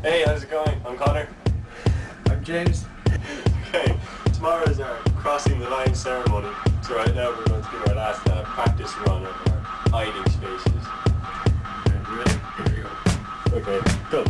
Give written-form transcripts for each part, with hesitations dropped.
Hey, how's it going? I'm Connor. I'm James. Okay, tomorrow is our crossing the line ceremony. So right now we're going to do our last practice run of our hiding spaces. Okay, you ready? Here we go. Okay, go.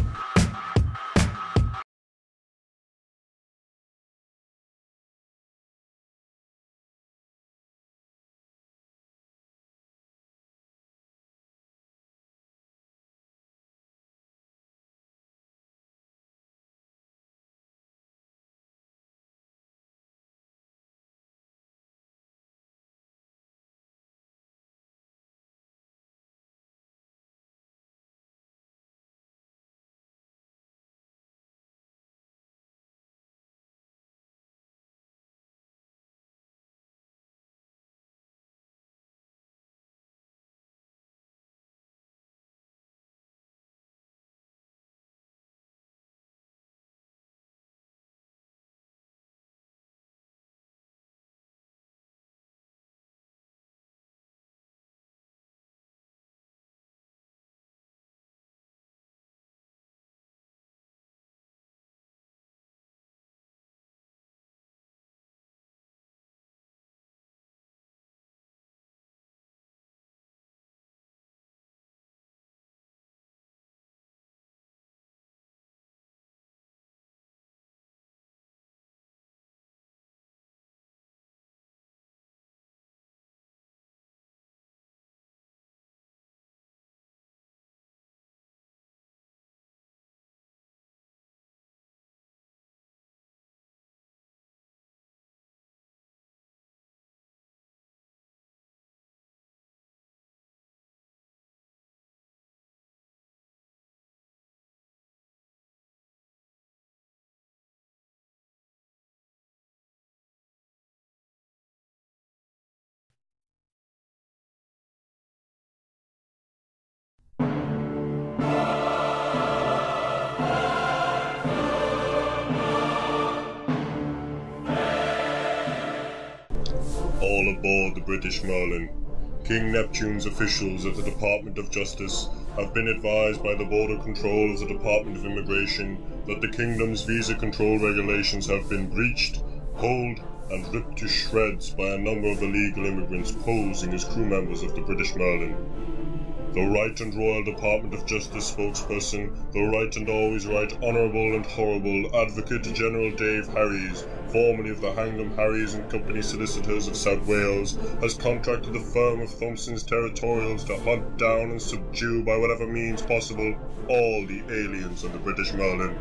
All aboard the British Merlin. King Neptune's officials at the Department of Justice have been advised by the Border Control of the Department of Immigration that the Kingdom's visa control regulations have been breached, pulled, and ripped to shreds by a number of illegal immigrants posing as crew members of the British Merlin. The Right and Royal Department of Justice spokesperson, the Right and Always Right Honourable and Horrible Advocate General Dave Harries, formerly of the Hangam Harries and Company Solicitors of South Wales, has contracted the firm of Thompson's Territorials to hunt down and subdue by whatever means possible all the aliens on the British Merlin.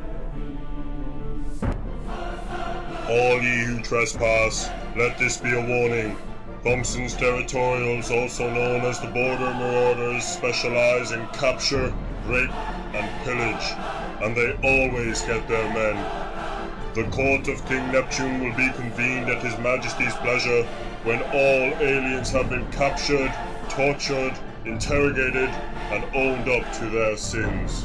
All ye who trespass, let this be a warning. Thompson's Territorials, also known as the Border Marauders, specialise in capture, rape and pillage, and they always get their men. The court of King Neptune will be convened at His Majesty's pleasure when all aliens have been captured, tortured, interrogated, and owned up to their sins.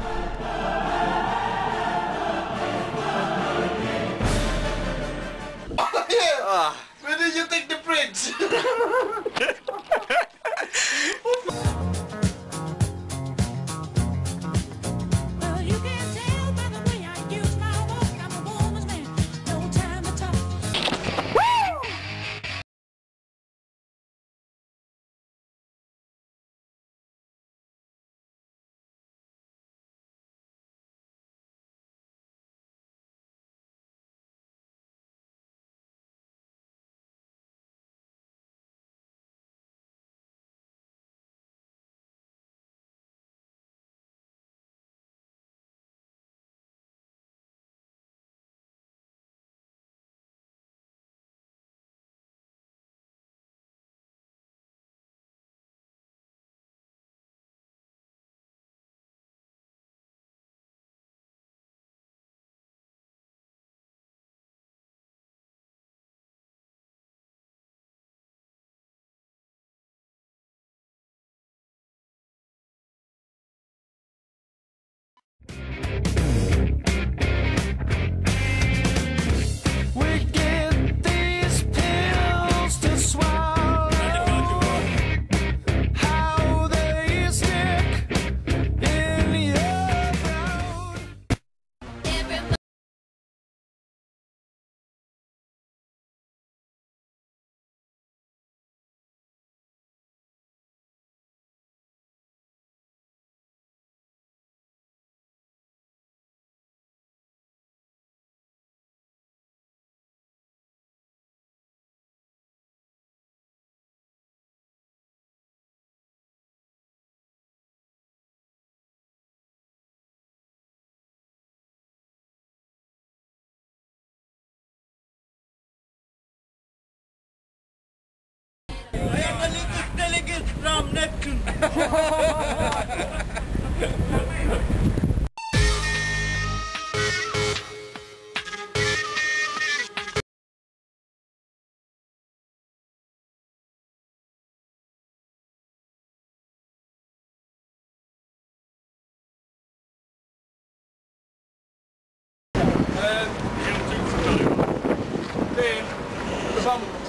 Where did you take the bridge?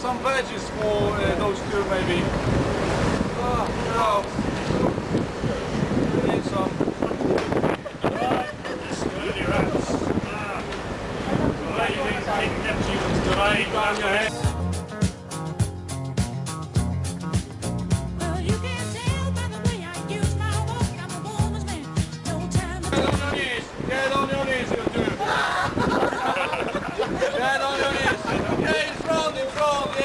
some badges for those two, maybe. No. Need some. Sturdy rats. Raving King Neptune's down your head. Get on your knees, you two. Get on your knees. Yeah, in front, yeah.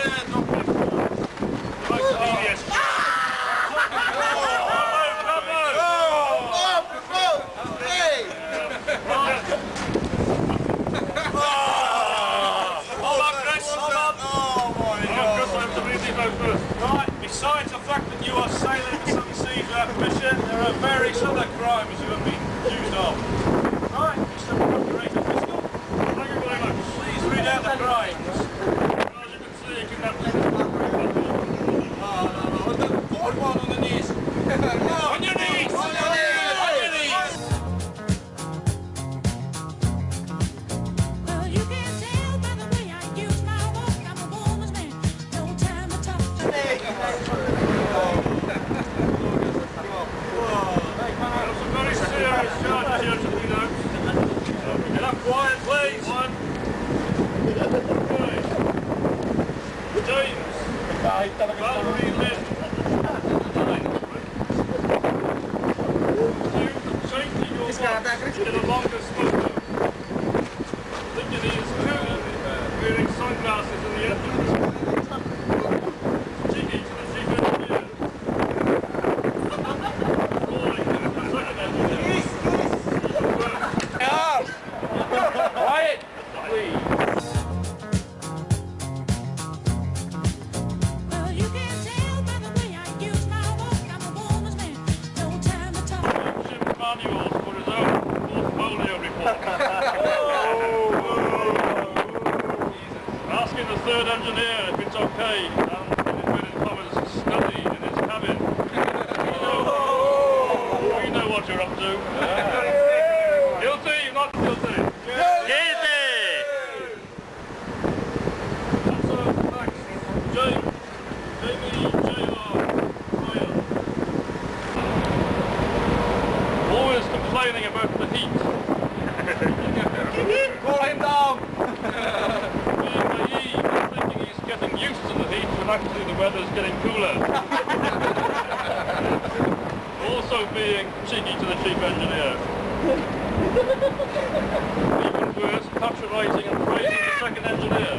Right, besides the fact that you are sailing the seven seas without permission, there are various other crimes you have been accused of. Right, Mr. Procurator Fiscal, thank you very much. Please read out the crimes. As you can see, you can have this. The fourth one on the knees. On your knees! On your knees! Quiet, please. One. Okay. James. Valerie Lynn. Two. Safety your watch. Get a longer smoker. Dignity is cool. Wearing sunglasses in the entrance. Cheeky to the chief engineer. Calling to the second engineer. Quiet, please. Well, you can tell by the way I use my walk, I'm a woman's man, no time to talk. Ship manuals for his own portfolio report. Asking the third engineer if it's okay and inverted commas study in his cabin. We know what you're up to. Guilty, not guilty. Always complaining about the heat. Call him down. Being naive and thinking he's getting used to the heat when actually the weather's getting cooler. Also being cheeky to the chief engineer. Even worse, patronising and praising the second engineer.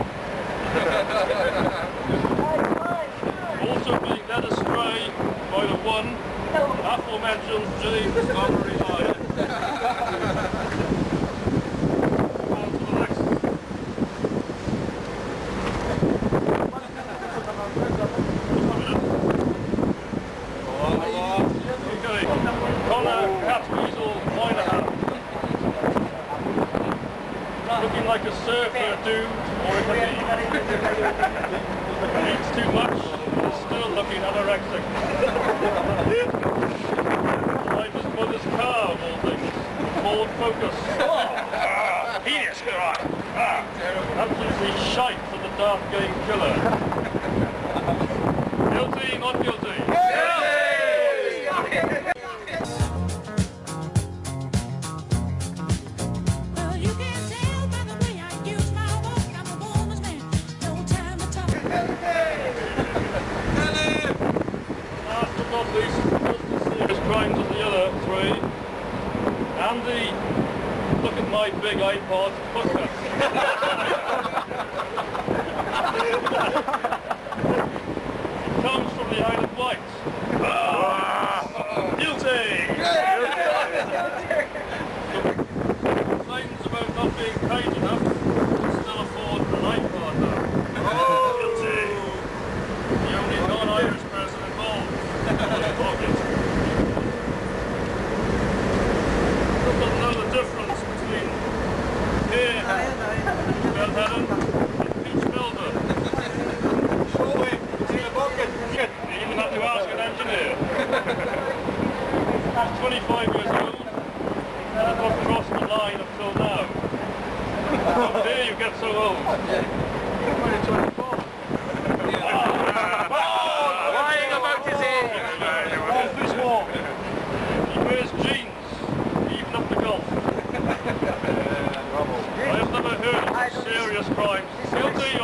Also being led astray by the one aforementioned James Connery Lyon. On to the next. Okay, Connor Catweasel Moynihan. Looking like a surfer dude or a hippie. Eats too much, is still looking anorexic. Like his mother's car of all things. Ford Focus. Heinous, right. Absolutely shite for the Darth Game Killer. Guilty, not guilty. Well, you can tell by the way I use my walk, I'm a woman's man, no time to talk. Last but not least, just as serious crimes as the other three. Andy, look at my big iPod hooker. It comes from the Isle of Wight. Guilty! Complains about not being paid enough to still afford an iPod though. Guilty! The only non-Irish person involved. Doesn't know the difference between here, Belheaden, and Peach Melbourne. It's in the bucket. You even have to ask an engineer. He's 25 years old and has not crossed the line until now. How dare you get so old? serious crimes. Guilty